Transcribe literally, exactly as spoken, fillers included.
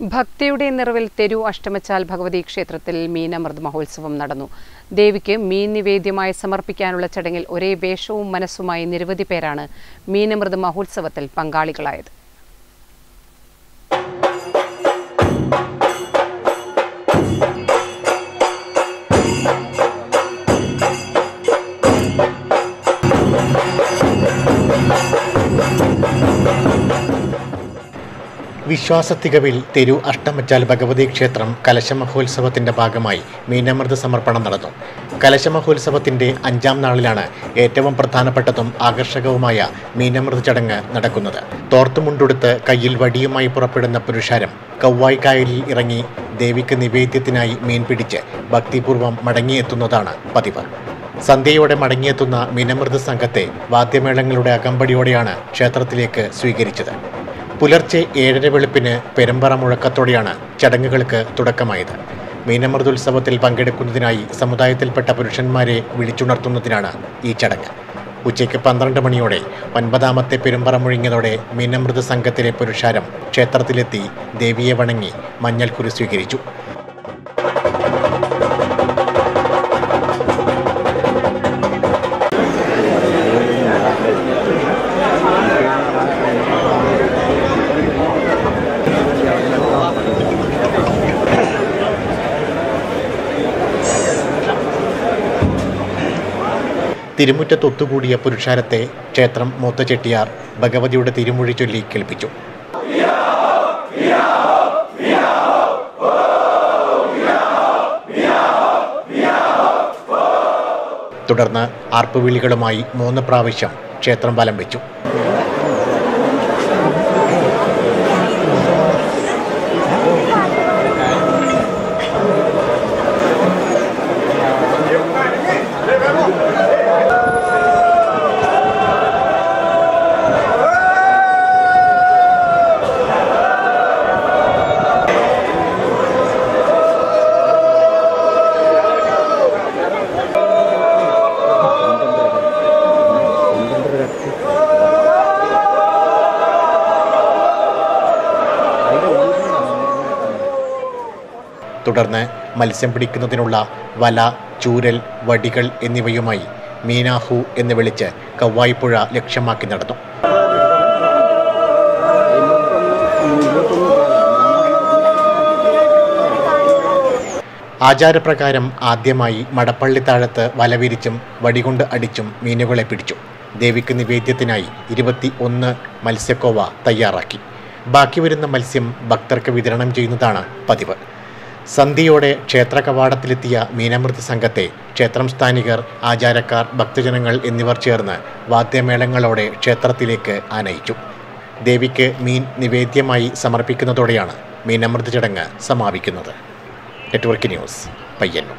ഭക്തിയുടെ നിറവിൽ തെരു അഷ്ടമച്ചാൽ ഭഗവതി ക്ഷേത്രത്തിൽ മീനമൃത് മഹോത്സവം നടന്നു. ദേവിക്ക് മീൻ നിവേദ്യമായി സമർപ്പിക്കാനുള്ള ചടങ്ങിൽ ഒരേ വേഷവും മനസ്സുമായി നിരവധി പേരാണ് മീനമൃത് മഹോത്സവത്തിൽ പങ്കാളികളായത്. വിശ്വാസത്തികവിൽ തെരു അഷ്ടമച്ചാൽ ഭഗവതി ക്ഷേത്രം കലശമഹോത്സവത്തിന്റെ ഭാഗമായി മീനമൃത് സമർപ്പണം നടന്നു. കലശമഹോത്സവത്തിന്റെ അഞ്ചാം നാളിലാണ് ഏറ്റവും പ്രധാനപ്പെട്ടതും ആകർഷകവുമായ മീനമൃത് ചടങ്ങ് നടക്കുന്നത്. തോർത്തുമുണ്ടുടുത്ത് കയ്യിൽ വടിയുമായി പുറപ്പെടുന്ന പുരുഷാരം കൗവായ് കായലിൽ ഇറങ്ങി ദേവിക്ക് നിവേദ്യത്തിനായി മീൻ പിടിച്ച് ഭക്തിപൂർവ്വം മടങ്ങിയെത്തുന്നതാണ് പതിവ്. സന്ധ്യയോടെ മടങ്ങിയെത്തുന്ന മീനമൃത് സംഘത്തെ വാദ്യമേളങ്ങളുടെ അകമ്പടിയോടെയാണ് ക്ഷേത്രത്തിലേക്ക് സ്വീകരിച്ചത്. പുലർച്ചെ ഏഴര വെളുപ്പിന് പെരുമ്പറ മുഴക്കത്തോടെയാണ് ചടങ്ങുകൾക്ക് തുടക്കമായത്. മീനമൃതോത്സവത്തിൽ പങ്കെടുക്കുന്നതിനായി സമുദായത്തിൽപ്പെട്ട പുരുഷന്മാരെ വിളിച്ചുണർത്തുന്നതിനാണ് ഈ ചടങ്ങ്. ഉച്ചയ്ക്ക് പന്ത്രണ്ട് മണിയോടെ ഒൻപതാമത്തെ പെരുമ്പറ മുഴങ്ങിയതോടെ മീനമൃത് സംഘത്തിലെ പുരുഷാരം ക്ഷേത്രത്തിലെത്തി ദേവിയെ വണങ്ങി മഞ്ഞൾക്കുരി സ്വീകരിച്ചു. തിരുമുറ്റത്തൊത്തുകൂടിയ പുരുഷാരത്തെ ക്ഷേത്രം മൂത്ത ചെട്ടിയാർ ഭഗവതിയുടെ തിരുമൊഴി ചൊല്ലി കേൾപ്പിച്ചു. തുടർന്ന് ആർപ്പുവിളികളുമായി മൂന്ന് പ്രാവശ്യം ക്ഷേത്രം വലം വെച്ചു. തുടർന്ന് മത്സ്യം പിടിക്കുന്നതിനുള്ള വല, ചൂരൽ, വടികൾ എന്നിവയുമായി മീനാഹു എന്ന് വിളിച്ച് കൗവായ് പുഴ ലക്ഷ്യമാക്കി നടന്നു. ആചാരപ്രകാരം ആദ്യമായി മടപ്പള്ളിത്താഴത്ത് വലവിരിച്ചും വടികൊണ്ട് അടിച്ചും മീനുകളെ പിടിച്ചു. ദേവിക്ക് നിവേദ്യത്തിനായി ഇരുപത്തി ഒന്ന് മത്സ്യക്കോവ തയ്യാറാക്കി. ബാക്കി വരുന്ന മത്സ്യം ഭക്തർക്ക് വിതരണം ചെയ്യുന്നതാണ് പതിവ്. സന്ധ്യയോടെ ക്ഷേത്ര കവാടത്തിലെത്തിയ മീനമൃത് സംഘത്തെ ക്ഷേത്രം സ്ഥാനികർ, ആചാരക്കാർ, ഭക്തജനങ്ങൾ എന്നിവർ ചേർന്ന് വാദ്യമേളങ്ങളോടെ ക്ഷേത്രത്തിലേക്ക് ആനയിച്ചു. ദേവിക്ക് മീൻ നിവേദ്യമായി സമർപ്പിക്കുന്നതോടെയാണ് മീനമൃത് ചടങ്ങ് സമാപിക്കുന്നത്. Network news, Payyanur.